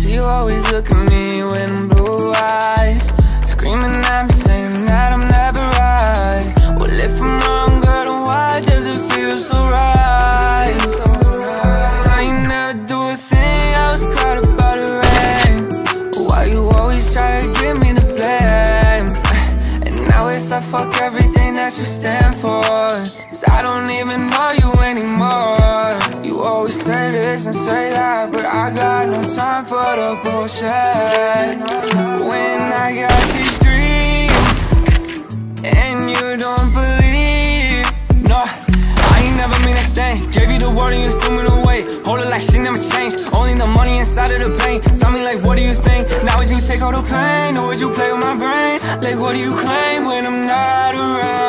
See you always look at me with them blue eyes, screaming at me, saying that I'm never right. Well, if I'm wrong, girl, then why does it feel so right? I ain't never do a thing, I was caught up by the rain. Why you always try to give me the blame? And now it's like fuck everything that you stand for, 'cause I don't even know you anymore. You always say this and say that, but I got no time for the bullshit. When I got these dreams and you don't believe, no, I ain't never mean a thing. Gave you the word and you threw me away. Hold it like she never changed, only the money inside of the bank. Tell me like, what do you think? Now would you take all the pain, or would you play with my brain? Like, what do you claim when I'm not around?